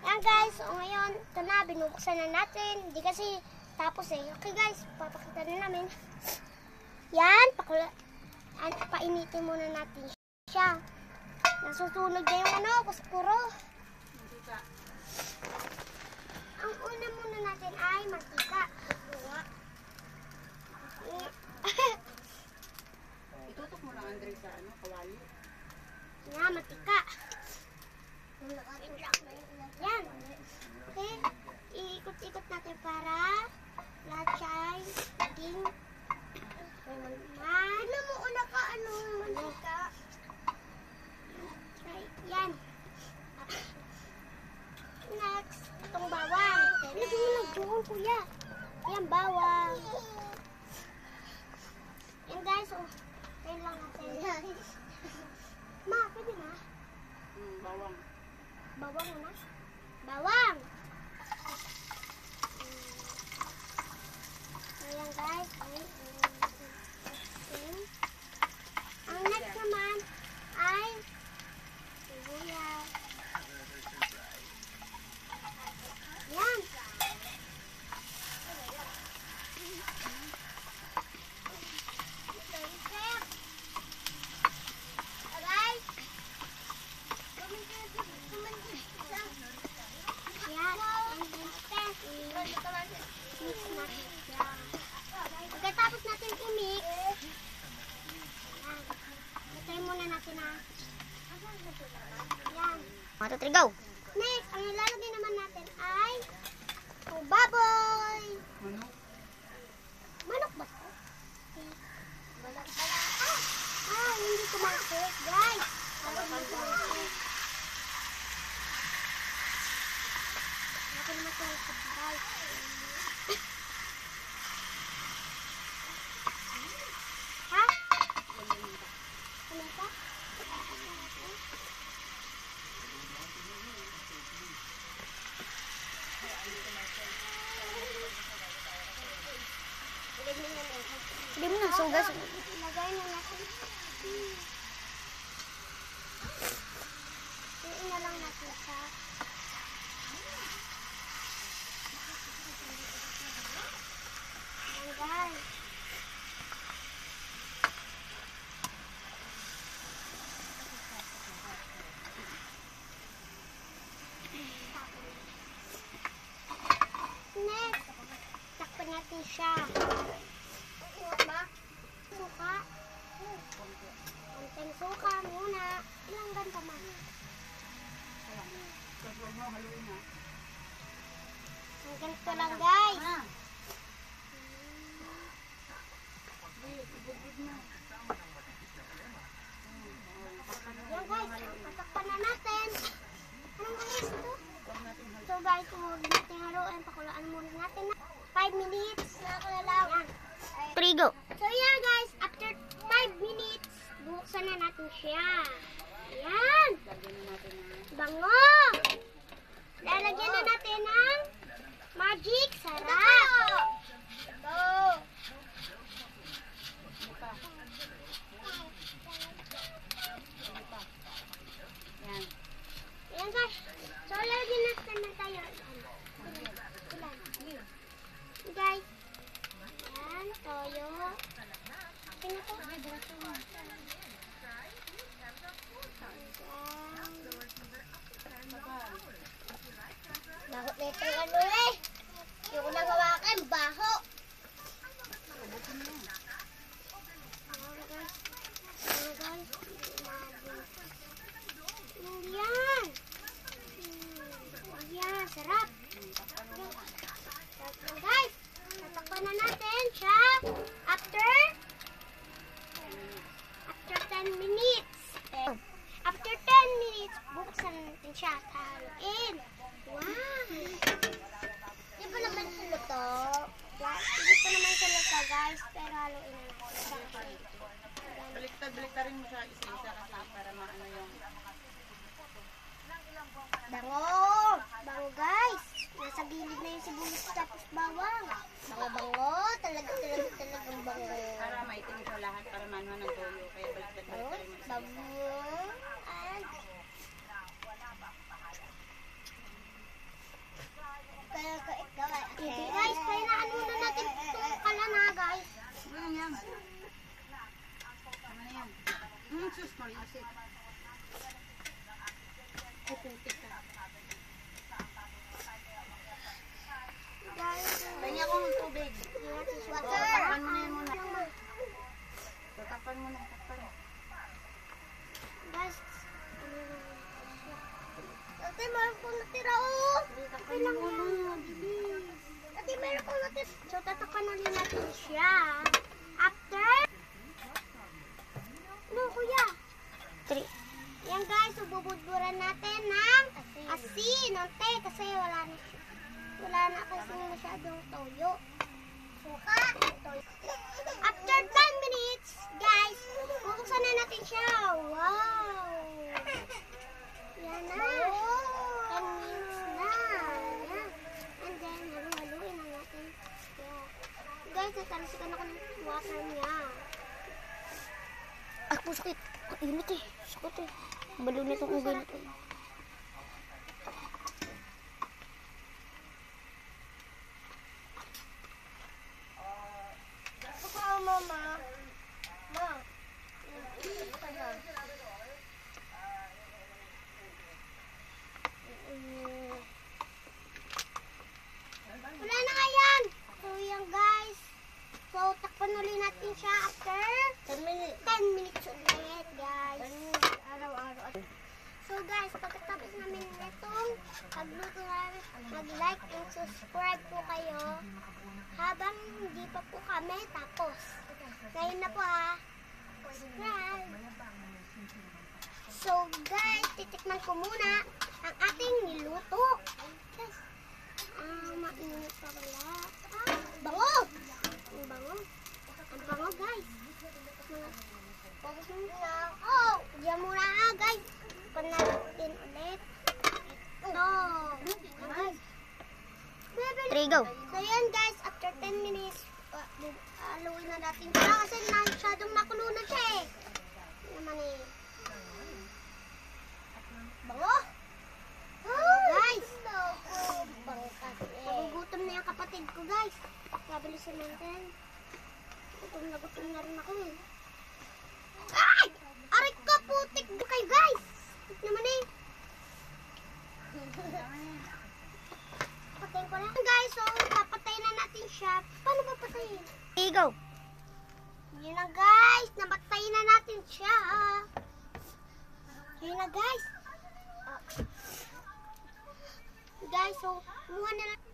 Yan guys, so ngayon, ito na, binubuksan na natin. Hindi kasi tapos eh. Okay guys, papakita na namin. Yan, painitin muna natin siya. Nasusunog na yung ano, kuskuro. Ang una muna natin ay mantika. Itutok mo lang, Andre, sa ano, kawali. Yan, mantika. Yan. Okay, iikot-ikot natin para lahat siya ay maging ano mo una ka, ano, mantika. Yan. Next, itong bawang. Lagyan mo lang doon, kuya. Yan, bawang. Yan guys, oh. Yan lang natin. Ma, pwede na? Bawang. Bawang na? Bawang! Ayan guys. Ang next naman ay sibuyas. Yan. Pagkatapos natin i-mix, itry muna natin na yan. 1, 2, 3, go! Next, ang ilalagay naman natin ay baboy! Manok. Manok ba ito? Manok pala. Hindi kumasok, guys! Natin naman ito, guys. Ha? Kumita? Hindi mo na sugas. Lagay na natin. Iin na lang natin sa ayan guys. Next, takpan natin siya. Suka. Konting suka muna. Ilang ganito man? Ang ganito lang guys. Yan guys, patakpan na natin. Anong gawin ito? So guys, huwag natin haluin. Pakulaan muna natin na 5 minutes. Yan. 3, go. So yeah guys, after 5 minutes, buksan na natin siya. Ayan. Bango. Lalagyan na natin ng magic sarap. Yan. Ayan guys. So lalagyan natin na tayo. Guys. Ayan, toyo. Okay na po. Baho na itong ano eh. Yung unang hawakan, baho. Yan. Yan, sarap. Guys, tatakpan na natin siya after 10 minutes. After 10 minutes, buksan natin siya at haluin. Wow! Hindi pa naman sa luto. Hindi pa naman sa luto, guys. Pero haluin na natin. Baliktad-baliktarin mo siya isa-isa kasi para maano yung... Bango! Bango, guys. Nasa gilid na yung sibuyas tapos bawang. Bango-bango. Talagang bango. Para maitim siya lahat para manuhan ng toyo. Kaya baliktad-baliktarin mo isa-isa. Bango. lang yan. Tama na yan. Sus, malisit. Puputik ka. Guys, Kanya ko ng tubig. water. Tapan mo na yan muna. Tapan mo na. Tapan. Guys, ate, meron kong natira, oh. Okay lang yan. Ate, meron kong natira. So, tatapan ulit natin siya. After, no, kuya. 3. Yan guys, so bubudburan natin ng asin. Unti, kasi wala na kasi masyadong toyo. Suka. Toyo. After 10 minutes, guys, bubuksan na natin siya. Wow! Yan na. 10 minutes na. Yan. And then, halu-haluin na natin. Yeah. Guys, natalasikan ako ng water niya. Ako, sakit. Ang init eh. Sakit eh. Balo na itong ugat eh. Mama. Ma. Wala na nga yan. So yan guys. So takpan ulit natin siya after 10 minutes. 10 minutes ulit guys. Araw-araw. So guys, pagkatapos namin itong pagluto namin, mag-like and subscribe po kayo habang hindi pa po kami tapos. Ngayon na po ha. Subscribe. So guys, titikman ko muna ang ating niluto. Guys, mainit pa wala. Bango! Ang bango. Ang bango guys. Tapos muna. Oh! Diyan muna ha guys. Panalutin ulit. Ito. Guys. 3 go. So yan guys, after 10 minutes, haluin na natin siya kasi masyadong nakulo na siya eh. Naman eh. Bango! Guys! Nagugutom na yung kapatid ko guys. Kabilisan natin. Gutom na rin ako eh. Ay! Aray ka putik na kayo guys! Naman eh. Patayin ko lang. Guys, so papatayin na natin siya. Paano ba patayin? Go! Yun na guys. Napatayin na natin siya. Yun na guys. Guys, so muha na natin.